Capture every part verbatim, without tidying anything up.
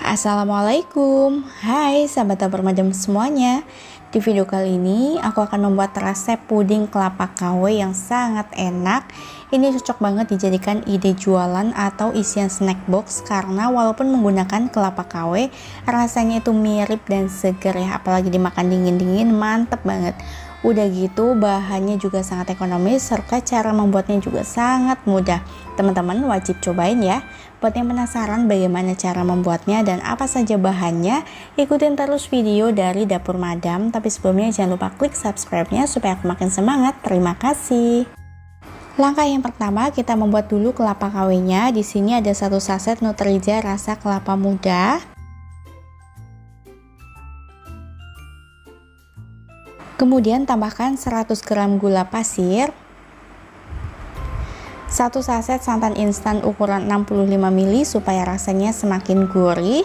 Assalamualaikum, hai sahabat dapur madam semuanya. Di video kali ini aku akan membuat resep puding kelapa K W yang sangat enak. Ini cocok banget dijadikan ide jualan atau isian snack box, karena walaupun menggunakan kelapa K W, rasanya itu mirip dan seger ya, apalagi dimakan dingin-dingin mantep banget. Udah gitu bahannya juga sangat ekonomis, serta cara membuatnya juga sangat mudah. Teman-teman wajib cobain ya. Buat yang penasaran bagaimana cara membuatnya dan apa saja bahannya, ikutin terus video dari Dapur Madam. Tapi sebelumnya jangan lupa klik subscribe-nya supaya aku makin semangat. Terima kasih. Langkah yang pertama, kita membuat dulu kelapa K W-nya. Di sini ada satu saset Nutrija rasa kelapa muda. Kemudian tambahkan seratus gram gula pasir, satu saset santan instan ukuran enam puluh lima mililiter supaya rasanya semakin gurih.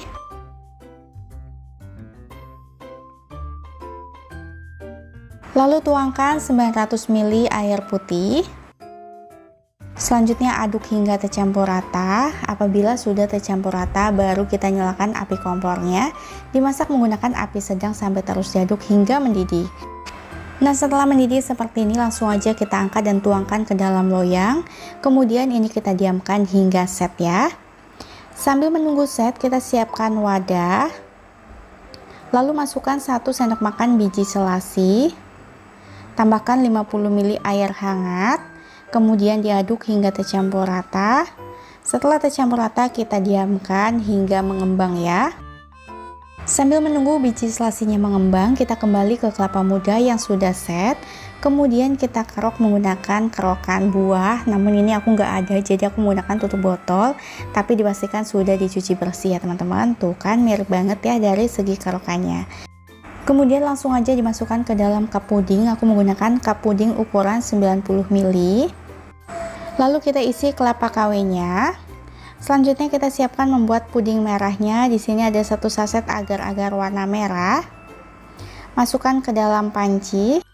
Lalu tuangkan sembilan ratus mililiter air putih. Selanjutnya aduk hingga tercampur rata. Apabila sudah tercampur rata, baru kita nyalakan api kompornya. Dimasak menggunakan api sedang sampai terus diaduk hingga mendidih. Nah, setelah mendidih seperti ini, langsung aja kita angkat dan tuangkan ke dalam loyang. Kemudian ini kita diamkan hingga set ya. Sambil menunggu set, kita siapkan wadah. Lalu masukkan satu sendok makan biji selasi. Tambahkan lima puluh mililiter air hangat. Kemudian diaduk hingga tercampur rata. Setelah tercampur rata, kita diamkan hingga mengembang ya. Sambil menunggu biji selasinya mengembang, kita kembali ke kelapa muda yang sudah set. Kemudian kita kerok menggunakan kerokan buah. Namun ini aku nggak ada, jadi aku menggunakan tutup botol. Tapi dipastikan sudah dicuci bersih ya teman-teman. Tuh kan mirip banget ya dari segi kerokannya. Kemudian langsung aja dimasukkan ke dalam cup puding. Aku menggunakan cup puding ukuran sembilan puluh mililiter. Lalu kita isi kelapa K W-nya. Selanjutnya kita siapkan membuat puding merahnya. Di sini ada satu saset agar-agar warna merah. Masukkan ke dalam panci.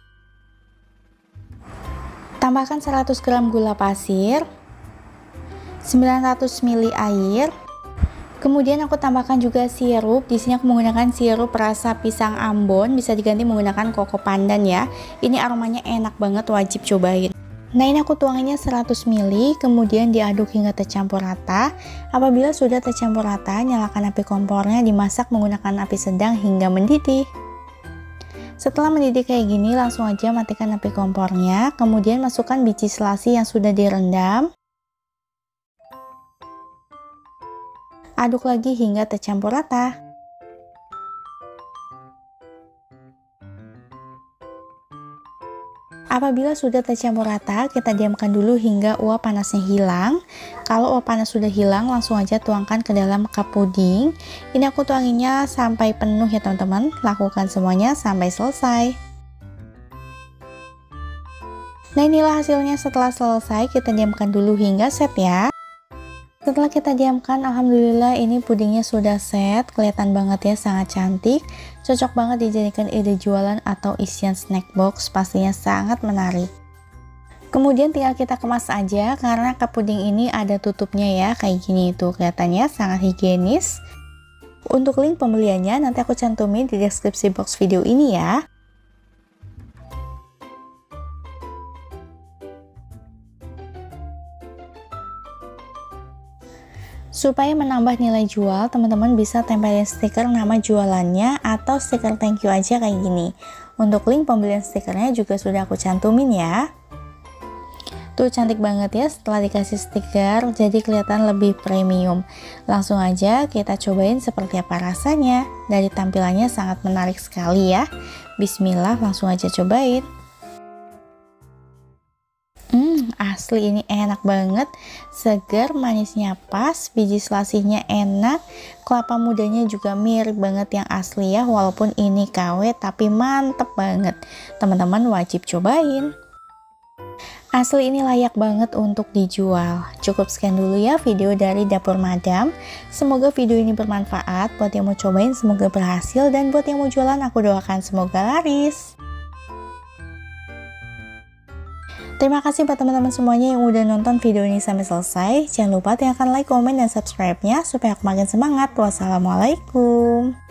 Tambahkan seratus gram gula pasir, sembilan ratus mililiter air. Kemudian aku tambahkan juga sirup. Di sini aku menggunakan sirup rasa pisang Ambon, bisa diganti menggunakan koko pandan ya. Ini aromanya enak banget, wajib cobain. Nah, ini aku tuanginnya seratus mililiter, kemudian diaduk hingga tercampur rata. Apabila sudah tercampur rata, nyalakan api kompornya, dimasak menggunakan api sedang hingga mendidih. Setelah mendidih kayak gini, langsung aja matikan api kompornya, kemudian masukkan biji selasi yang sudah direndam. Aduk lagi hingga tercampur rata. Apabila sudah tercampur rata, kita diamkan dulu hingga uap panasnya hilang. Kalau uap panas sudah hilang, langsung aja tuangkan ke dalam cup puding. Ini aku tuanginnya sampai penuh ya teman-teman. Lakukan semuanya sampai selesai. Nah, inilah hasilnya setelah selesai. Kita diamkan dulu hingga set ya. Setelah kita diamkan, alhamdulillah ini pudingnya sudah set. Kelihatan banget ya, sangat cantik. Cocok banget dijadikan ide jualan atau isian snack box, pastinya sangat menarik. Kemudian tinggal kita kemas aja, karena cup puding ini ada tutupnya ya, kayak gini itu kelihatannya sangat higienis. Untuk link pembeliannya nanti aku cantumin di deskripsi box video ini ya. Supaya menambah nilai jual, teman-teman bisa tempelin stiker nama jualannya atau stiker thank you aja kayak gini. Untuk link pembelian stikernya juga sudah aku cantumin ya. Tuh cantik banget ya setelah dikasih stiker, jadi kelihatan lebih premium. Langsung aja kita cobain seperti apa rasanya. Dari tampilannya sangat menarik sekali ya. Bismillah, langsung aja cobain. Hmm, asli ini enak banget, segar, manisnya pas, biji selasinya enak, kelapa mudanya juga mirip banget yang asli ya, walaupun ini K W tapi mantep banget. Teman-teman wajib cobain. Asli ini layak banget untuk dijual. Cukup sekian dulu ya video dari Dapur Madam. Semoga video ini bermanfaat. Buat yang mau cobain semoga berhasil, dan buat yang mau jualan aku doakan semoga laris. Terima kasih buat teman-teman semuanya yang udah nonton video ini sampai selesai. Jangan lupa tekan like, komen, dan subscribe-nya supaya aku makin semangat. Wassalamualaikum.